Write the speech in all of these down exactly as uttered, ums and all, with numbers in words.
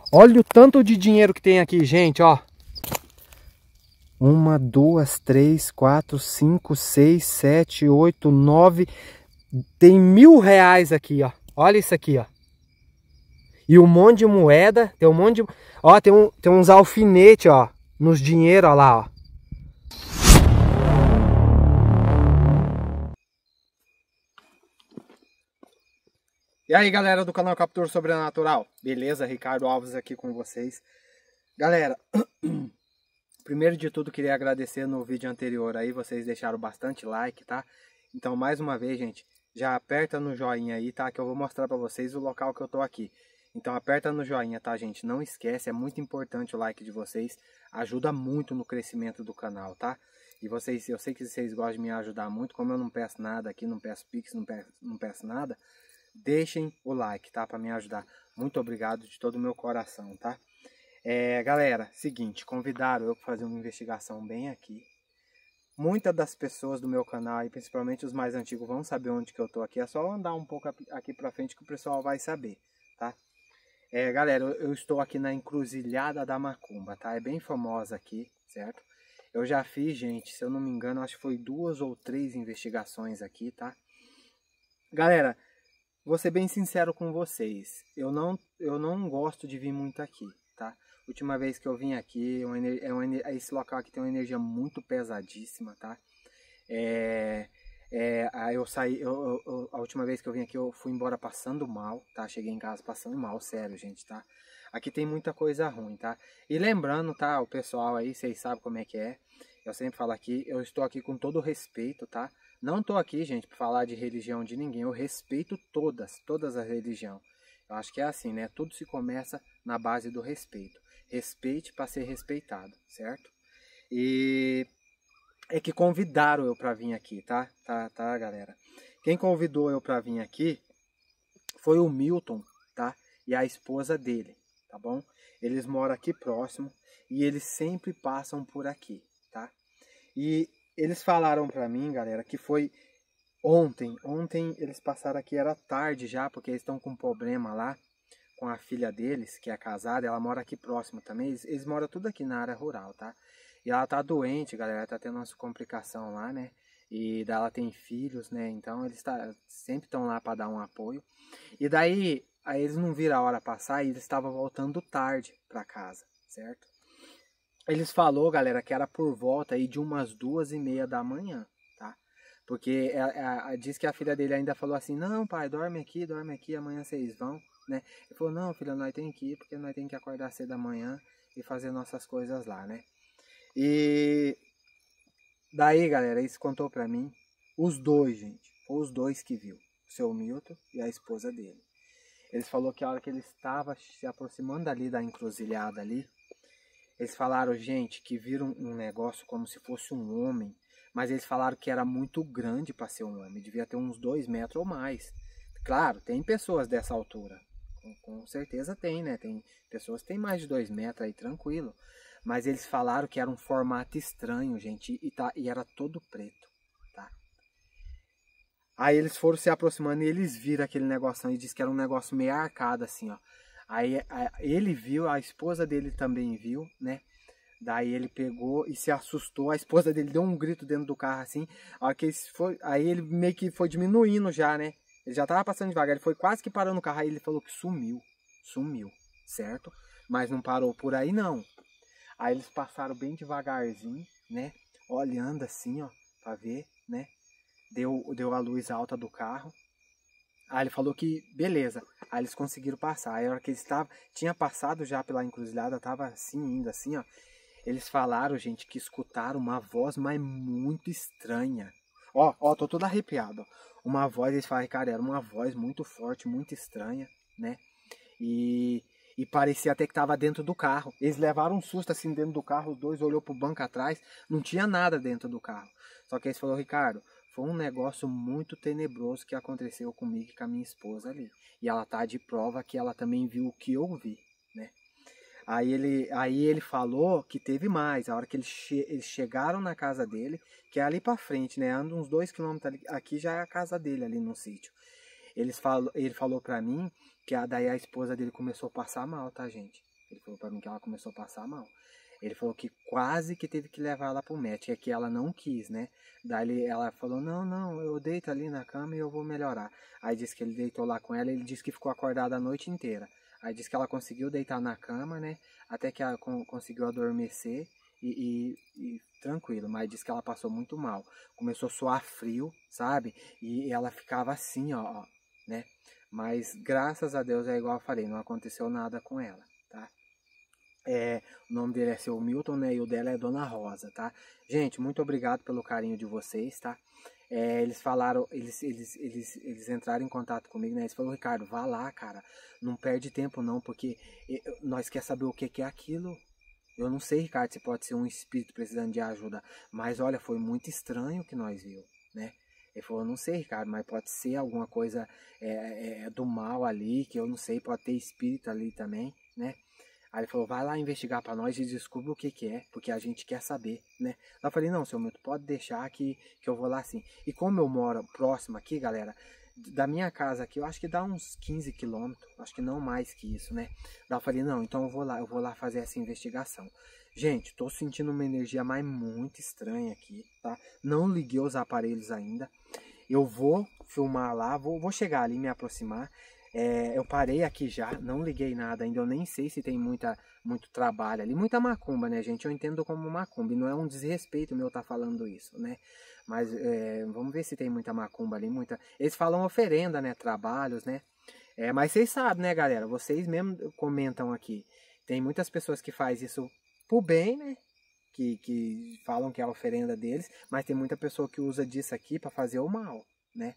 Olha o tanto de dinheiro que tem aqui, gente, ó. Uma, duas, três, quatro, cinco, seis, sete, oito, nove. Tem mil reais aqui, ó. Olha isso aqui, ó. E um monte de moeda. Tem um monte de... Ó, tem, um, tem uns alfinetes, ó. Nos dinheiros, ó lá, ó. E aí, galera do canal Captura Sobrenatural. Beleza? Ricardo Alves aqui com vocês. Galera, primeiro de tudo queria agradecer no vídeo anterior aí. Vocês deixaram bastante like, tá? Então, mais uma vez, gente, já aperta no joinha aí, tá? Que eu vou mostrar pra vocês o local que eu tô aqui. Então, aperta no joinha, tá, gente? Não esquece, é muito importante o like de vocês. Ajuda muito no crescimento do canal, tá? E vocês, eu sei que vocês gostam de me ajudar muito. Como eu não peço nada aqui, não peço pix, não peço, não peço nada... Deixem o like, tá? Para me ajudar. Muito obrigado de todo o meu coração, tá? É, galera, seguinte, convidaram eu para fazer uma investigação bem aqui. Muitas das pessoas do meu canal, e principalmente os mais antigos, vão saber onde que eu tô aqui. É só andar um pouco aqui para frente que o pessoal vai saber, tá? É, galera, eu, eu estou aqui na Encruzilhada da Macumba, tá? É bem famosa aqui, certo? Eu já fiz, gente, se eu não me engano, acho que foi duas ou três investigações aqui, tá? Galera... Vou ser bem sincero com vocês, eu não, eu não gosto de vir muito aqui, tá? Última vez que eu vim aqui, uma, é uma, esse local aqui tem uma energia muito pesadíssima, tá? É, é, aí eu saí, eu, eu, a última vez que eu vim aqui eu fui embora passando mal, tá? Cheguei em casa passando mal, sério, gente, tá? Aqui tem muita coisa ruim, tá? E lembrando, tá? O pessoal aí, vocês sabem como é que é. Eu sempre falo aqui, eu estou aqui com todo o respeito, tá? Não estou aqui, gente, para falar de religião de ninguém. Eu respeito todas, todas as religiões. Eu acho que é assim, né? Tudo se começa na base do respeito. Respeite para ser respeitado, certo? E é que convidaram eu para vir aqui, tá? Tá, tá, galera? Quem convidou eu para vir aqui foi o Milton, tá? E a esposa dele, tá bom? Eles moram aqui próximo e eles sempre passam por aqui, tá? E eles falaram pra mim, galera, que foi ontem. Ontem eles passaram aqui, era tarde já, porque eles estão com um problema lá com a filha deles, que é casada. Ela mora aqui próximo também. Eles, eles moram tudo aqui na área rural, tá? E ela tá doente, galera, tá tendo umas complicação lá, né? E daí ela tem filhos, né? Então eles tá, sempre estão lá para dar um apoio. E daí, aí eles não viram a hora passar e eles estavam voltando tarde pra casa, certo? Eles falou, galera, que era por volta aí de umas duas e meia da manhã, tá? Porque ela, ela, diz que a filha dele ainda falou assim, não, pai, dorme aqui, dorme aqui, amanhã vocês vão, né? Ele falou, não, filha, nós tem que ir, porque nós tem que acordar cedo da manhã e fazer nossas coisas lá, né? E daí, galera, isso contou pra mim, os dois, gente, os dois que viu, o seu Milton e a esposa dele. Eles falou que a hora que ele estava se aproximando ali da encruzilhada ali, eles falaram, gente, que viram um negócio como se fosse um homem, mas eles falaram que era muito grande para ser um homem, devia ter uns dois metros ou mais. Claro, tem pessoas dessa altura, com, com certeza tem, né? Tem pessoas que têm mais de dois metros aí, tranquilo. Mas eles falaram que era um formato estranho, gente, e, tá, e era todo preto, tá? Aí eles foram se aproximando e eles viram aquele negócio e disse que era um negócio meio arcado assim, ó. Aí ele viu, a esposa dele também viu, né? Daí ele pegou e se assustou. A esposa dele deu um grito dentro do carro assim. A hora que foi, aí ele meio que foi diminuindo já, né? Ele já tava passando devagar, ele foi quase que parando o carro. Aí ele falou que sumiu, sumiu, certo? Mas não parou por aí não. Aí eles passaram bem devagarzinho, né? Olhando assim, ó, pra ver, né? Deu, deu a luz alta do carro. Aí ele falou que beleza, aí eles conseguiram passar. Aí a hora que eles estavam, tinha passado já pela encruzilhada, tava assim, indo assim, ó. Eles falaram, gente, que escutaram uma voz, mas muito estranha. Ó, ó, tô todo arrepiado, ó. Uma voz, eles falaram, cara, era uma voz muito forte, muito estranha, né? E, e parecia até que tava dentro do carro. Eles levaram um susto assim dentro do carro, os dois olhou pro banco atrás, não tinha nada dentro do carro. Só que eles falaram, Ricardo, foi um negócio muito tenebroso que aconteceu comigo e com a minha esposa ali. E ela tá de prova que ela também viu o que eu vi, né? Aí ele, aí ele falou que teve mais. A hora que eles, che eles chegaram na casa dele, que é ali pra frente, né? Anda uns dois quilômetros ali, aqui já é a casa dele ali no sítio. Eles falou, ele falou pra mim que a, daí a esposa dele começou a passar mal, tá, gente? Ele falou pra mim que ela começou a passar mal. Ele falou que quase que teve que levar ela pro médico, é que ela não quis, né? Daí ela falou, não, não, eu deito ali na cama e eu vou melhorar. Aí disse que ele deitou lá com ela, ele disse que ficou acordado a noite inteira. Aí disse que ela conseguiu deitar na cama, né? Até que ela conseguiu adormecer e, e, e tranquilo, mas disse que ela passou muito mal. Começou a suar frio, sabe? E ela ficava assim, ó, né? Mas graças a Deus, é igual eu falei, não aconteceu nada com ela, tá? É, o nome dele é seu Milton, né? E o dela é Dona Rosa, tá? Gente, muito obrigado pelo carinho de vocês, tá? É, eles falaram, eles, eles, eles, eles entraram em contato comigo, né? Eles falaram, Ricardo, vá lá, cara. Não perde tempo não, porque nós quer saber o que, que é aquilo. Eu não sei, Ricardo, se pode ser um espírito precisando de ajuda. Mas olha, foi muito estranho o que nós viu, né? Ele falou, não sei, Ricardo, mas pode ser alguma coisa é, é, do mal ali, que eu não sei, pode ter espírito ali também, né? Aí ele falou, vai lá investigar para nós e descubra o que que é, porque a gente quer saber, né? Eu falei, não, seu Milton, pode deixar que, que eu vou lá sim. E como eu moro próximo aqui, galera, da minha casa aqui, eu acho que dá uns quinze quilômetros, acho que não mais que isso, né? Daí eu falei, não, então eu vou lá, eu vou lá fazer essa investigação. Gente, tô sentindo uma energia mais muito estranha aqui, tá? Não liguei os aparelhos ainda. Eu vou filmar lá, vou, vou chegar ali, me aproximar. É, eu parei aqui já, não liguei nada ainda, eu nem sei se tem muita, muito trabalho ali, muita macumba, né, gente? Eu entendo como macumba, e não é um desrespeito meu estar falando isso, né? Mas é, vamos ver se tem muita macumba ali, muita... Eles falam oferenda, né, trabalhos, né? É, mas vocês sabem, né, galera? Vocês mesmo comentam aqui, tem muitas pessoas que fazem isso por bem, né? Que, que falam que é a oferenda deles, mas tem muita pessoa que usa disso aqui para fazer o mal, né?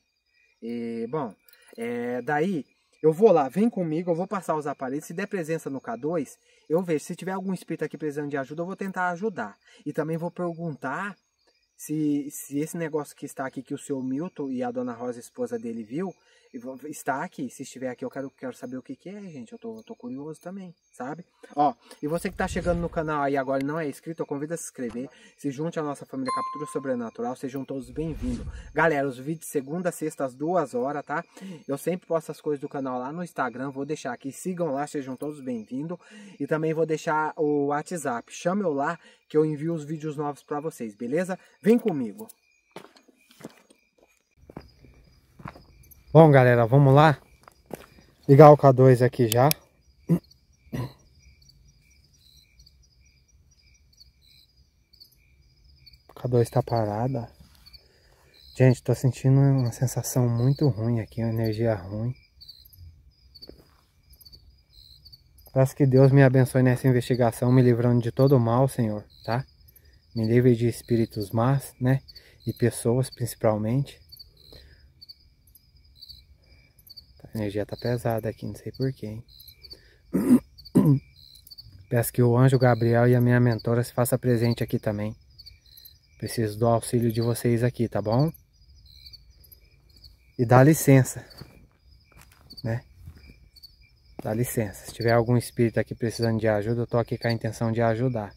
E, bom, é, daí... Eu vou lá, vem comigo, eu vou passar os aparelhos. Se der presença no K dois, eu vejo. Se tiver algum espírito aqui precisando de ajuda, eu vou tentar ajudar. E também vou perguntar se, se esse negócio que está aqui, que o seu Milton e a Dona Rosa, a esposa dele, viu, está aqui. Se estiver aqui, eu quero, quero saber o que, que é, gente. Eu tô, tô curioso também, sabe? Ó, e você que tá chegando no canal aí agora e não é inscrito, eu convido a se inscrever. Se junte à nossa família Captura Sobrenatural. Sejam todos bem-vindos. Galera, os vídeos de segunda a sexta às duas horas, tá? Eu sempre posto as coisas do canal lá no Instagram. Vou deixar aqui. Sigam lá, sejam todos bem-vindos. E também vou deixar o WhatsApp. Chame eu lá que eu envio os vídeos novos pra vocês, beleza? Vem comigo. Bom, galera, vamos lá ligar o K dois aqui já. O K dois tá parada. Gente, tô sentindo uma sensação muito ruim aqui, uma energia ruim. Peço que Deus me abençoe nessa investigação, me livrando de todo o mal, Senhor, tá? Me livre de espíritos más, né? E pessoas, principalmente. A energia tá pesada aqui, não sei porquê, hein? Peço que o anjo Gabriel e a minha mentora se façam presente aqui também. Preciso do auxílio de vocês aqui, tá bom? E dá licença, né? Dá licença. Se tiver algum espírito aqui precisando de ajuda, eu tô aqui com a intenção de ajudar.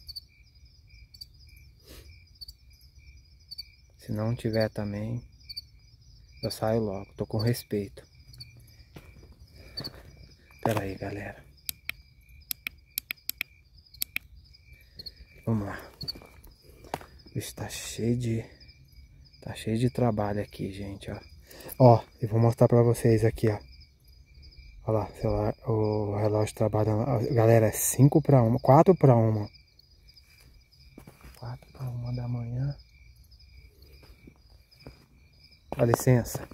Se não tiver também, eu saio logo. Tô com respeito. Pera aí, galera. Vamos lá. Isso tá cheio de... Tá cheio de trabalho aqui, gente, ó. Ó, eu vou mostrar pra vocês aqui, ó. Olha lá, celular, o relógio trabalhando. Galera, é cinco para uma, quatro para uma. quatro para uma da manhã. Dá licença.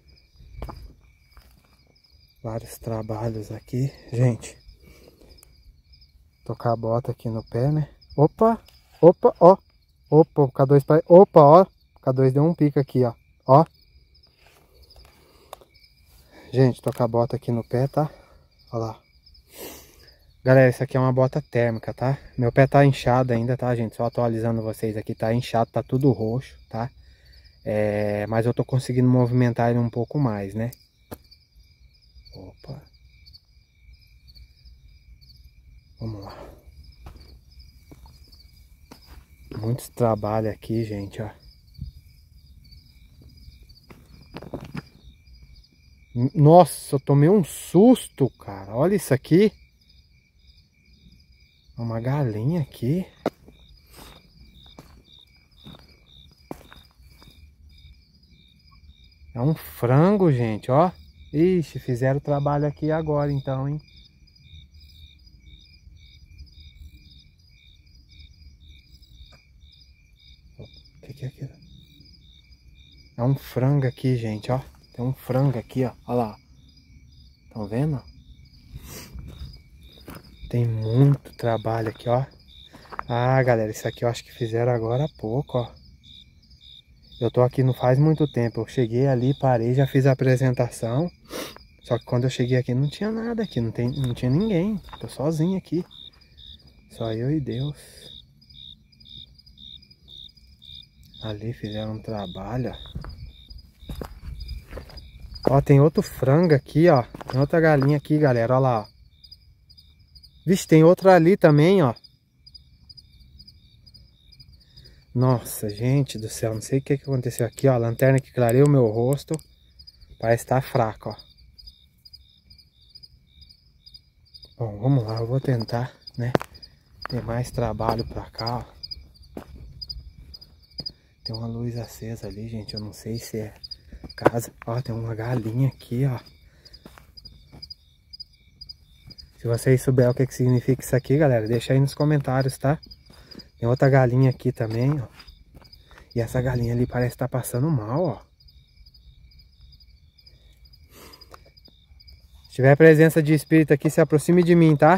Vários trabalhos aqui. Gente, tocar a bota aqui no pé, né? Opa, opa, ó. Opa, o K dois, opa, ó. O K dois deu um pico aqui, ó. Ó. Gente, tocar a bota aqui no pé, tá? Olha lá. Galera, isso aqui é uma bota térmica, tá? Meu pé tá inchado ainda, tá, gente? Só atualizando vocês aqui, tá inchado, tá tudo roxo, tá? É, mas eu tô conseguindo movimentar ele um pouco mais, né? Opa. Vamos lá. Muitos trabalhos aqui, gente, ó. Nossa, eu tomei um susto, cara. Olha isso aqui. Uma galinha aqui. É um frango, gente, ó. Ixi, fizeram o trabalho aqui agora então, hein. O que que é aquilo? É um frango aqui, gente, ó. Tem um frango aqui, ó. Olha lá. Estão vendo? Tem muito trabalho aqui, ó. Ah, galera, isso aqui eu acho que fizeram agora há pouco, ó. Eu tô aqui não faz muito tempo. Eu cheguei ali, parei, já fiz a apresentação. Só que quando eu cheguei aqui não tinha nada aqui. Não, tem, não tinha ninguém. Tô sozinho aqui. Só eu e Deus. Ali fizeram um trabalho, ó. Ó, tem outro frango aqui, ó. Tem outra galinha aqui, galera. Ó lá, ó. Vixe, tem outra ali também, ó. Nossa, gente do céu. Não sei o que, que aconteceu aqui, ó. A lanterna que clareia o meu rosto. Parece estar fraca, ó. Bom, vamos lá. Eu vou tentar, né? Tem mais trabalho pra cá, ó. Tem uma luz acesa ali, gente. Eu não sei se é casa. Ó, tem uma galinha aqui, ó. Se vocês souberem o que, que significa isso aqui, galera, deixa aí nos comentários, tá? Tem outra galinha aqui também, ó. E essa galinha ali parece estar passando mal, ó. Se tiver presença de espírito aqui, se aproxime de mim, tá?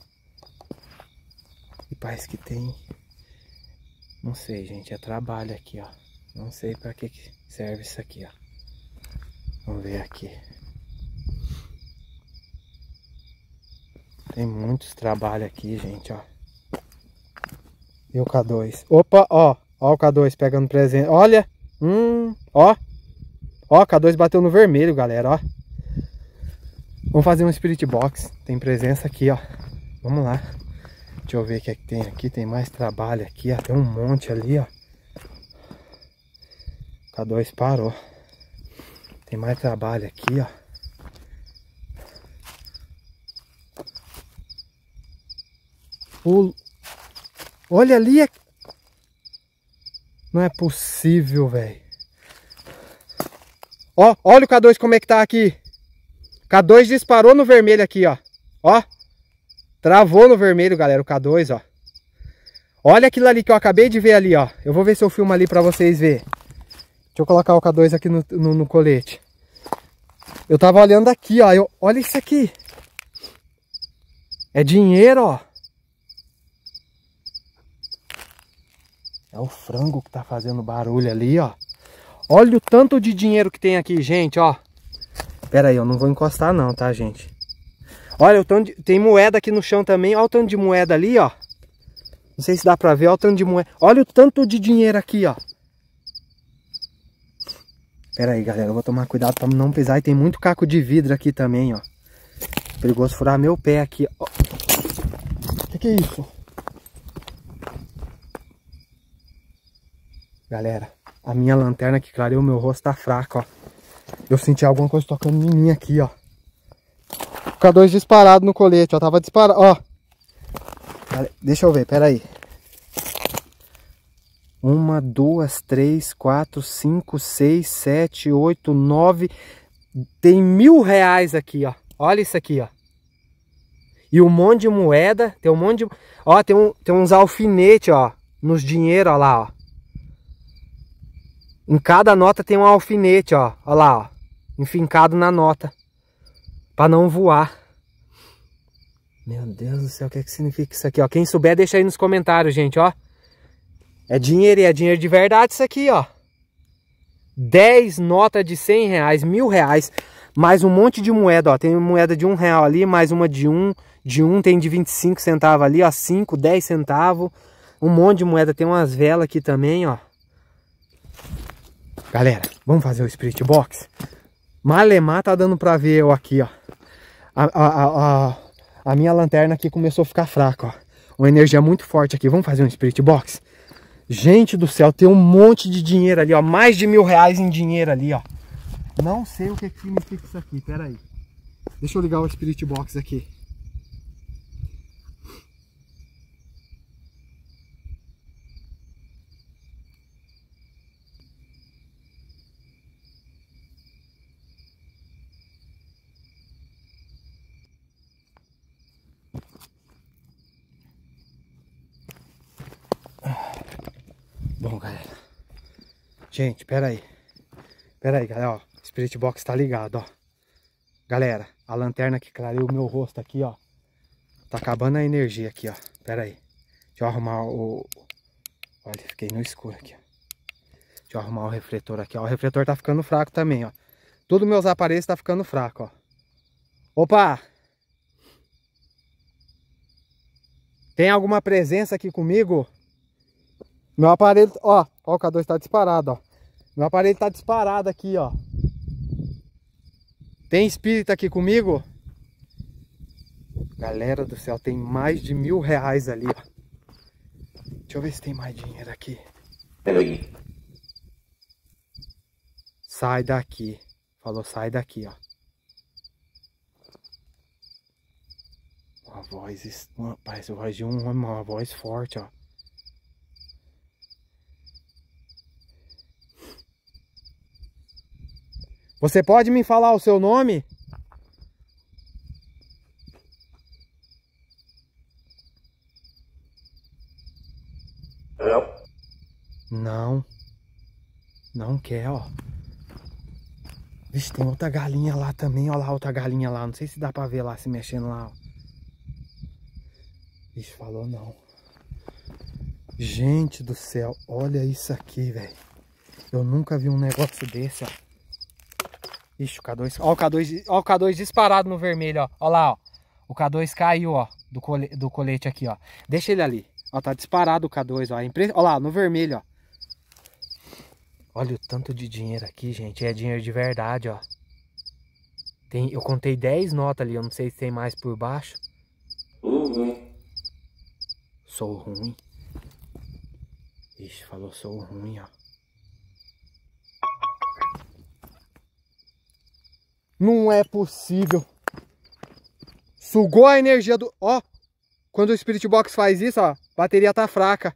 E parece que tem... Não sei, gente, é trabalho aqui, ó. Não sei pra que que serve isso aqui, ó. Vamos ver aqui. Tem muitos trabalhos aqui, gente, ó. E o K dois? Opa, ó. Ó o K dois pegando presente. Olha. Hum, ó. Ó, o K dois bateu no vermelho, galera, ó. Vamos fazer um Spirit Box. Tem presença aqui, ó. Vamos lá. Deixa eu ver o que é que tem aqui. Tem mais trabalho aqui, ó. Tem um monte ali, ó. O K dois parou. Tem mais trabalho aqui, ó. O... Olha ali. É... Não é possível, velho. Ó, olha o K dois como é que tá aqui. K dois disparou no vermelho aqui, ó. Ó. Travou no vermelho, galera, o K dois, ó. Olha aquilo ali que eu acabei de ver ali, ó. Eu vou ver se eu filmo ali pra vocês verem. Deixa eu colocar o K dois aqui no, no, no colete. Eu tava olhando aqui, ó. Eu, olha isso aqui. É dinheiro, ó. É o frango que tá fazendo barulho ali, ó. Olha o tanto de dinheiro que tem aqui, gente, ó. Pera aí, eu não vou encostar não, tá, gente? Olha, o tanto de... tem moeda aqui no chão também. Olha o tanto de moeda ali, ó. Não sei se dá pra ver, olha o tanto de moeda. Olha o tanto de dinheiro aqui, ó. Pera aí, galera, eu vou tomar cuidado pra não pisar. E tem muito caco de vidro aqui também, ó. Perigoso furar meu pé aqui, ó. O que que é isso? Galera, a minha lanterna que clareia o meu rosto tá fraca, ó. Eu senti alguma coisa tocando em mim aqui, ó. K dois disparado no colete, ó. Tava disparado, ó. Deixa eu ver, pera aí. Uma, duas, três, quatro, cinco, seis, sete, oito, nove. Tem mil reais aqui, ó. Olha isso aqui, ó. E um monte de moeda. Tem um monte de... Ó, tem, um, tem uns alfinetes, ó. Nos dinheiros, ó lá, ó. Em cada nota tem um alfinete, ó. Ó lá, ó. Enfincado na nota. Pra não voar. Meu Deus do céu, o que é que significa isso aqui, ó? Quem souber, deixa aí nos comentários, gente, ó. É dinheiro e é dinheiro de verdade isso aqui, ó. dez notas de cem reais, mil reais. Mais um monte de moeda, ó. Tem moeda de um real ali, mais uma de um. De um tem de vinte e cinco centavos ali, ó. cinco, dez centavos. Um monte de moeda. Tem umas velas aqui também, ó. Galera, vamos fazer o Spirit Box? Malemar tá dando pra ver eu aqui, ó. A, a, a, a minha lanterna aqui começou a ficar fraca, ó. Uma energia muito forte aqui. Vamos fazer um Spirit Box? Gente do céu, tem um monte de dinheiro ali, ó. Mais de mil reais em dinheiro ali, ó. Não sei o que significa isso aqui, pera aí. Deixa eu ligar o Spirit Box aqui. Bom, galera. Gente, pera aí. Pera aí, galera, ó. O Spirit Box tá ligado, ó. Galera, a lanterna que clareia o meu rosto aqui, ó. Tá acabando a energia aqui, ó. Pera aí. Deixa eu arrumar o... Olha, fiquei no escuro aqui, ó. Deixa eu arrumar o refletor aqui, ó. O refletor tá ficando fraco também, ó. Todos meus aparelhos tá ficando fraco, ó. Opa! Tem alguma presença aqui comigo? Meu aparelho, ó, ó, o K dois tá disparado, ó. Meu aparelho tá disparado aqui, ó. Tem espírito aqui comigo? Galera do céu, tem mais de mil reais ali, ó. Deixa eu ver se tem mais dinheiro aqui. Sai daqui. Falou, sai daqui, ó. Uma voz, uma, parece a voz de um homem, uma voz forte, ó. Você pode me falar o seu nome? Não. Não. Não quer, ó. Vixe, tem outra galinha lá também, ó lá, outra galinha lá. Não sei se dá pra ver lá, se mexendo lá, ó. Vixe, falou não. Gente do céu, olha isso aqui, velho. Eu nunca vi um negócio desse, ó. Ixi, o K dois, ó o K dois, ó o K dois disparado no vermelho, ó. Ó lá, ó. O K dois caiu, ó, do, cole, do colete aqui, ó. Deixa ele ali. Ó, tá disparado o K dois, ó. Impre... Ó lá, no vermelho, ó. Olha o tanto de dinheiro aqui, gente. É dinheiro de verdade, ó. Tem... Eu contei dez notas ali, eu não sei se tem mais por baixo. Uhum. Sou ruim. Ixi, falou sou ruim, ó. Não é possível. Sugou a energia do... Ó, quando o Spirit Box faz isso, ó, a bateria tá fraca.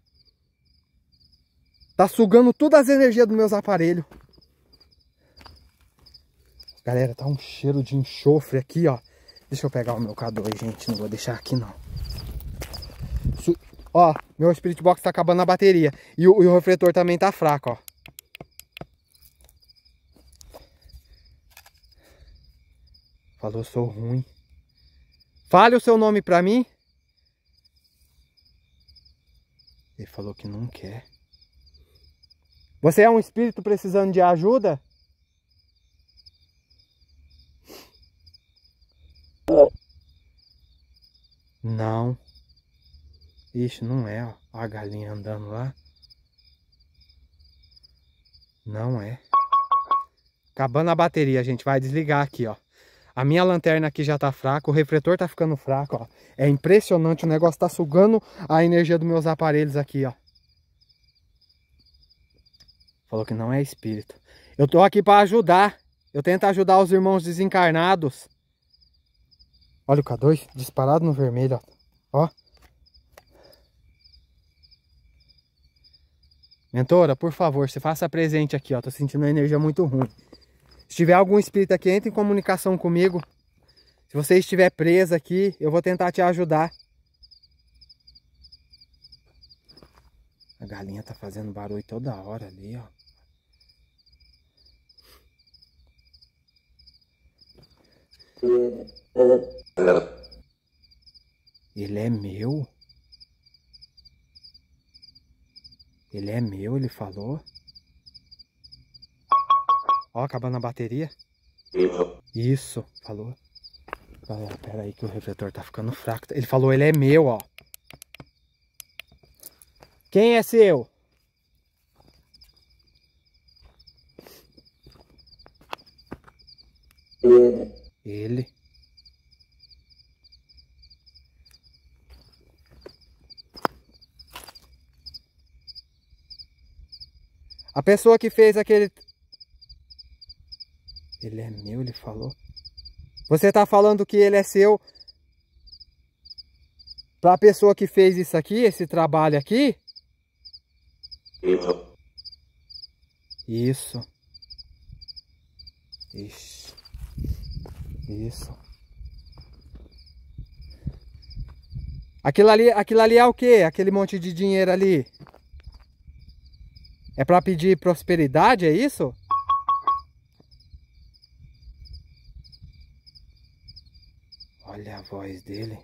Tá sugando todas as energias dos meus aparelhos. Galera, tá um cheiro de enxofre aqui, ó. Deixa eu pegar o meu K dois, gente. Não vou deixar aqui, não. Su... Ó, meu Spirit Box tá acabando a bateria. E o, e o refletor também tá fraco, ó. Falou, sou ruim. Fale o seu nome pra mim. Ele falou que não quer. Você é um espírito precisando de ajuda? Não. Ixi, não é, ó. A galinha andando lá. Não é. Acabando a bateria, a gente vai desligar aqui, ó. A minha lanterna aqui já tá fraca, o refletor tá ficando fraco, ó. É impressionante, o negócio tá sugando a energia dos meus aparelhos aqui, ó. Falou que não é espírito. Eu tô aqui pra ajudar. Eu tento ajudar os irmãos desencarnados. Olha o K dois disparado no vermelho, ó. Ó. Mentora, por favor, se faça presente aqui, ó. Tô sentindo uma energia muito ruim. Se tiver algum espírito aqui, entre em comunicação comigo. Se você estiver presa aqui, eu vou tentar te ajudar. A galinha tá fazendo barulho toda hora ali, ó. Ele é meu? Ele é meu, ele falou. Ó, acabando a bateria. Isso. Isso, falou. Galera, pera aí que o refletor tá ficando fraco. Ele falou, ele é meu, ó. Quem é seu? Ele. Ele. A pessoa que fez aquele... Ele é meu, ele falou. Você tá falando que ele é seu pra pessoa que fez isso aqui, esse trabalho aqui? Isso. Isso. Ixi. Isso. Aquilo ali, aquilo ali é o quê? Aquele monte de dinheiro ali? É pra pedir prosperidade, é isso? Olha a voz dele.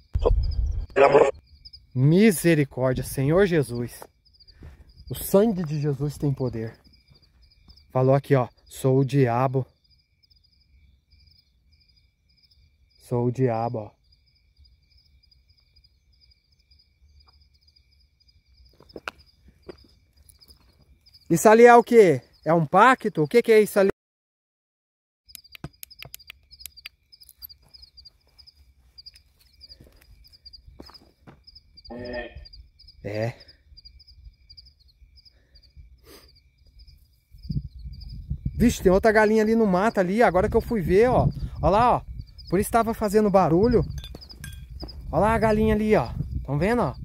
Misericórdia, Senhor Jesus. O sangue de Jesus tem poder. Falou aqui, ó. Sou o diabo. Sou o diabo, ó. Isso ali é o quê? É um pacto? O que que é isso ali? É. Vixe, tem outra galinha ali no mato ali, agora que eu fui ver, ó. Olha lá, ó. Por isso estava fazendo barulho. Olha lá a galinha ali, ó. Estão vendo, ó?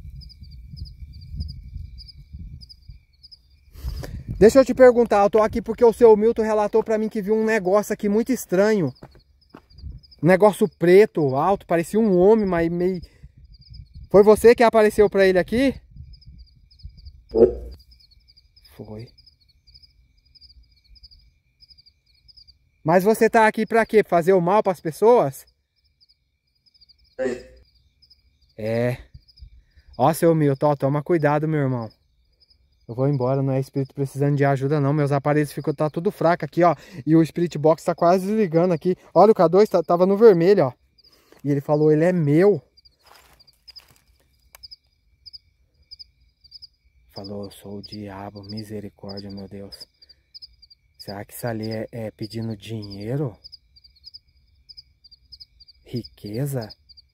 Deixa eu te perguntar, eu tô aqui porque o seu Milton relatou pra mim que viu um negócio aqui muito estranho. Um negócio preto, alto, parecia um homem, mas meio... Foi você que apareceu pra ele aqui? Foi. Mas você tá aqui pra quê? Fazer o mal pras pessoas? É. Ó, seu Milton, ó, toma cuidado, meu irmão. Eu vou embora, não é espírito precisando de ajuda não. Meus aparelhos ficou tá tudo fraco aqui, ó. E o Spirit Box tá quase desligando aqui. Olha, o K dois tá, tava no vermelho, ó. E ele falou, ele é meu. Falou, eu sou o diabo, misericórdia, meu Deus. Será que isso ali é, é pedindo dinheiro? Riqueza?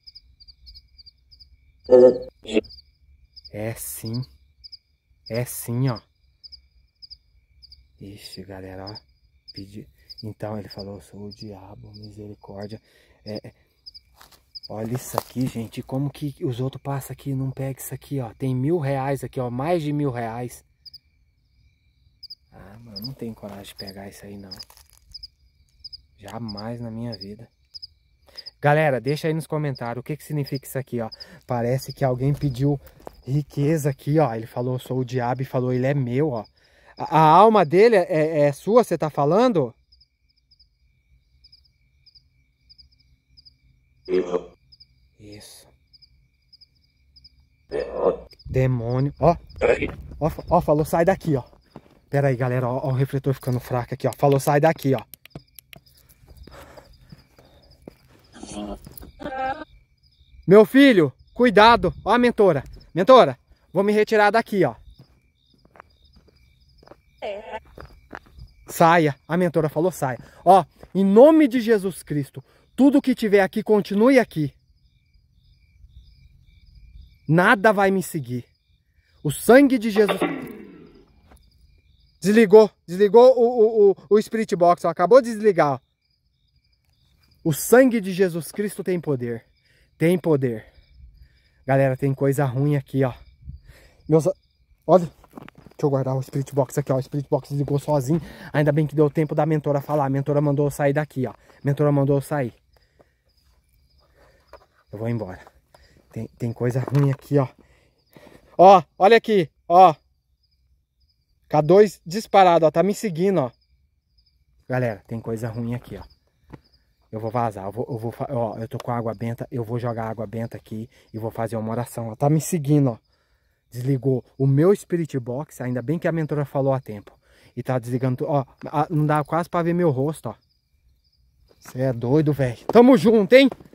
É sim. É sim, ó. Ixi, galera, ó. Pedi... Então ele falou, eu sou o diabo, misericórdia. É, é... Olha isso aqui, gente. Como que os outros passam aqui e não pegam isso aqui, ó. Tem mil reais aqui, ó. Mais de mil reais. Ah, mano, não tenho coragem de pegar isso aí, não. Jamais na minha vida. Galera, deixa aí nos comentários o que que significa isso aqui, ó. Parece que alguém pediu riqueza aqui, ó. Ele falou, sou o diabo e falou, ele é meu, ó. A, a alma dele é, é sua, você tá falando? Isso. Demônio. Ó. Ó, ó, falou, sai daqui, ó. Pera aí, galera, ó, ó o refletor ficando fraco aqui, ó. Falou, sai daqui, ó. Meu filho, cuidado. Ó a mentora. Mentora, vou me retirar daqui, ó. Saia. A mentora falou, saia. Ó, em nome de Jesus Cristo, tudo que tiver aqui, continue aqui. Nada vai me seguir. O sangue de Jesus... Desligou. Desligou o, o, o, o Spirit Box, ó. Acabou de desligar, ó. O sangue de Jesus Cristo tem poder. Tem poder. Galera, tem coisa ruim aqui, ó. Meus... Olha. Deixa eu guardar o Spirit Box aqui, ó. O Spirit Box desligou sozinho. Ainda bem que deu tempo da mentora falar. A mentora mandou eu sair daqui, ó. A mentora mandou eu sair. Eu vou embora. Tem, tem coisa ruim aqui, ó. Ó, olha aqui, ó. K dois disparado, ó. Tá me seguindo, ó. Galera, tem coisa ruim aqui, ó. Eu vou vazar, eu vou, eu vou, ó, eu tô com água benta, eu vou jogar água benta aqui e vou fazer uma oração, ó. Tá me seguindo, ó. Desligou o meu Spirit Box, ainda bem que a mentora falou a tempo. E tá desligando, ó, não dá quase pra ver meu rosto, ó. Você é doido, velho. Tamo junto, hein?